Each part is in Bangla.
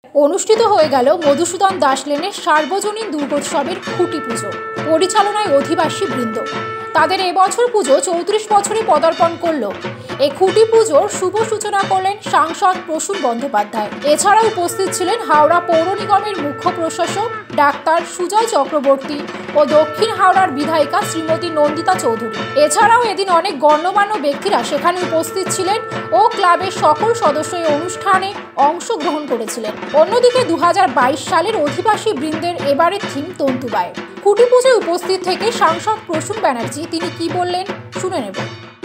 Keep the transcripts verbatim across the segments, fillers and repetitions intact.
অনুষ্ঠিত হয়ে গেল মধুসূদন দাস লেনের সার্বজনীন দুর্গোৎসবের খুঁটি পুজো। পরিচালনায় অধিবাসী বৃন্দ। তাদের এবছর পুজো চৌত্রিশ বছরে পদার্পণ করল। এই খুঁটি পুজোর শুভ সূচনা করলেন সাংসদ প্রসূন বন্দ্যোপাধ্যায়। এছাড়া উপস্থিত ছিলেন হাওড়া পৌর নিগমের মুখ্য প্রশাসক ডাক্তার সুজয় চক্রবর্তী ও দক্ষিণ হাওড়ার বিধায়িকা শ্রীমতী নন্দিতা চৌধুরী। এছাড়াও এদিন অনেক গণ্যমান্য ব্যক্তিরা সেখানে উপস্থিত ছিলেন ও ক্লাবের সকল সদস্য এই অনুষ্ঠানে অংশগ্রহণ করেছিলেন। অন্যদিকে দু হাজার বাইশ সালের অধিবাসী বৃন্দের এবারের থিম তন্তুবায়। খুঁটি পুজোয় উপস্থিত থেকে সাংসদ প্রসূন ব্যানার্জি তিনি কি বললেন শুনে নেব।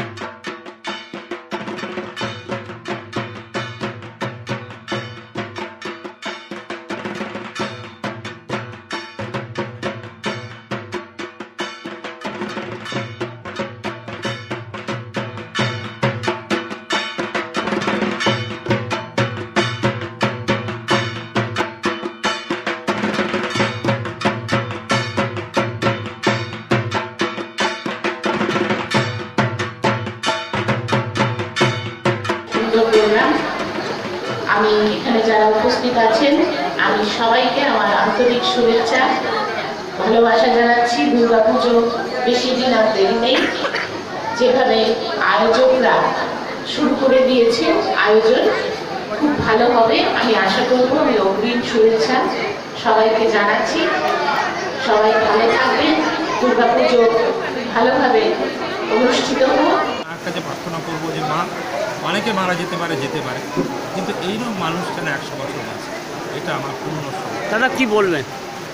আমি এখানে যারা উপস্থিত আছেন আমি সবাইকে আমার আন্তরিক শুভেচ্ছা ভালোবাসা জানাচ্ছি। দুর্গাপুজো বেশি দিন আর দেরি নেই। যেভাবে আয়োজকরা শুরু করে দিয়েছে আয়োজন খুব ভালো হবে আমি আশা করব। আমি অগ্রিম শুভেচ্ছা সবাইকে জানাচ্ছি। সবাই ভালো থাকবেন, দুর্গাপুজো ভালোভাবে অনুষ্ঠিত হোক। আমার কাছে প্রার্থনা করবো যে মা অনেকে মারা যেতে পারে যেতে পারে কিন্তু এইরকম মানুষ যেন একশো বছর আছে, এটা আমার পূর্ণ শখ। দাদা কি বলবেন?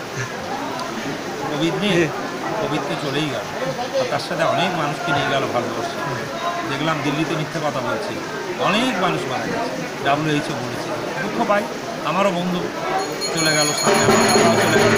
কোভিড নিয়ে কোভিড তো চলেই গেল, তার সাথে অনেক মানুষকে নিয়ে গেল ভারতবর্ষে। দেখলাম দিল্লিতে মিথ্যে কথা বলছি, অনেক মানুষ মারা গেছে, ডাব্লিউএইচও বলেছে। দুঃখ পাই, আমারও বন্ধু চলে গেল, সামনে আমরাও চলে গেল,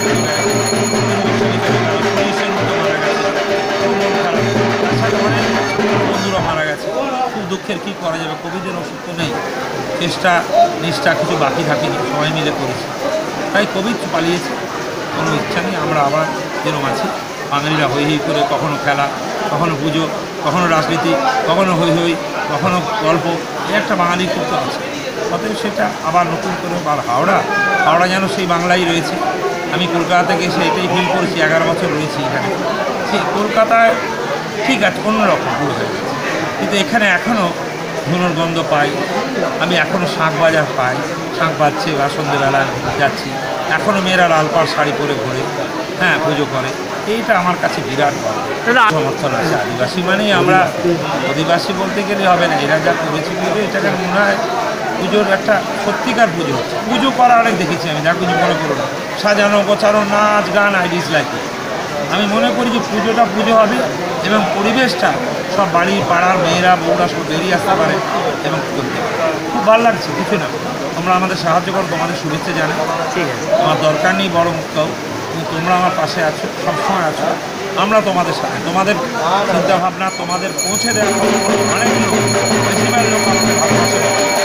পুলিশের মতো মারা গেছে, খুব মন খারাপ। তার সাথে অনেক বন্ধুরা মারা গেছে, খুব দুঃখের। কী করা যাবে, কোভিডের ওষুধ তো নেই, চেষ্টা নিষ্ঠা কিছু বাকি থাকেনি, সবাই মিলে করেছি। তাই কোভিড পালিয়েছে, কোনো ইচ্ছা নেই। আমরা আবার যেরকম আছি বাঙালিরা হই হই করে, কখনো খেলা, কখনো পুজো, কখনো রাজনীতি, কখনো হই হই, কখনো গল্প, এই একটা বাঙালি কিন্তু আছে। অতএব সেটা আবার নতুন করে। আর হাওড়া হাওড়া যেন সেই বাংলাই রয়েছে। আমি কলকাতা থেকে এসে এটাই ফিল করেছি, এগারো বছর রয়েছি এখানে। সেই কলকাতায় ঠিক আছে অন্যরকম পুরো হয়ে গেছে, কিন্তু এখানে এখনও ধুনোর গন্ধ পাই। আমি এখনও শাঁখ বাজার পাই, শাঁখ বাজছে বা সন্ধ্যেবেলায় যাচ্ছি, এখনও মেয়েরা লাল পাড় শাড়ি পরে ঘোরে, হ্যাঁ পুজো করে। এইটা আমার কাছে বিরাট বড় সমর্থন আছে। আদিবাসী মানেই আমরা, অধিবাসী বলতে গেলে হবে না, এরা যা করেছে কিন্তু এটাকে মনে হয় পুজোর একটা সত্যিকার পুজো হচ্ছে। পুজো করা অনেক দেখেছি আমি, যা কিছু মনে করো না, সাজানো গোছানো, নাচ গান, আই ডিসলাইক। আমি মনে করি যে পুজোটা পুজো হবে এবং পরিবেশটা সব বাড়ি পাড়ার মেয়েরা বউরা সব বেরিয়ে আসতে পারে এবং করতে পারে। খুব ভালো লাগছে। কিছু না, তোমরা আমাদের সাহায্য করো, তোমাদের শুভেচ্ছা জানাই। ঠিক আছে, আমার দরকার নেই বড় মুখ, কিন্তু তোমরা আমার পাশে আছো, সবসময় আছো। আমরা তোমাদের সাথে, তোমাদের চিন্তাভাবনা তোমাদের পৌঁছে দেওয়া অনেক লোক, বেশিরভাগ লোক আমাদের ভালোবাসে।